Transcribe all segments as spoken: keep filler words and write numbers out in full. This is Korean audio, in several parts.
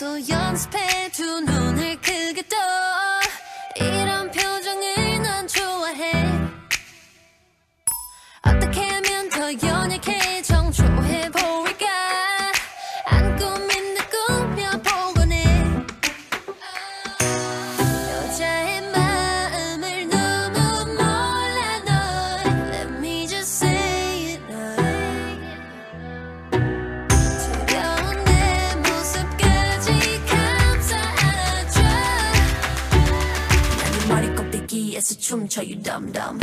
또 연습해 두 눈을 크게 떠 이런 표정을 난 좋아해 어떻게 하면 더 연약해 정초해 보일까 안 꾸민 듯 꾸며보곤 해 여자의 마음을 너무 몰라 널 Let me just say it 두려운 내 모습까지 감싸 안아줘 난 네 머리 꼭대기에서 춤춰 you dumb dumb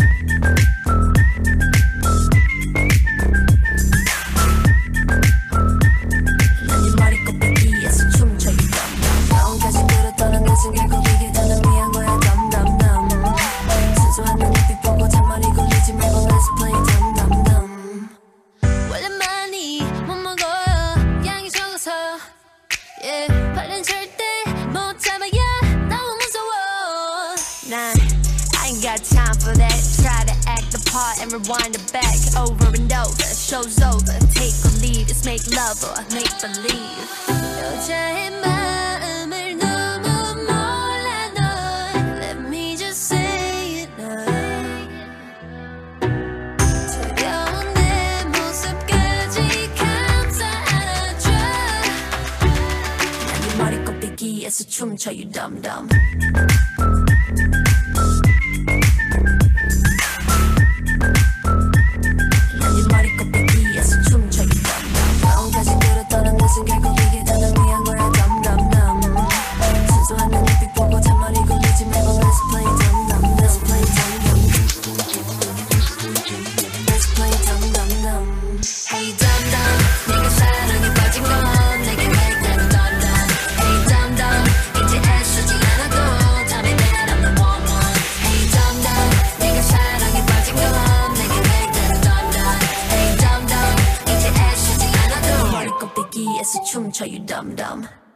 I ain't got time for that. Try to act the part and rewind it back over and over. Show's over. Take or leave. It's make love or make believe. 여자의 마음을 너무 몰라 널 Let me just say it now 두려운 내 모습까지 감싸 안아줘 난 네 머리 꼭대기에서 춤춰 you dumb dumb 춤춰 you dumb dumb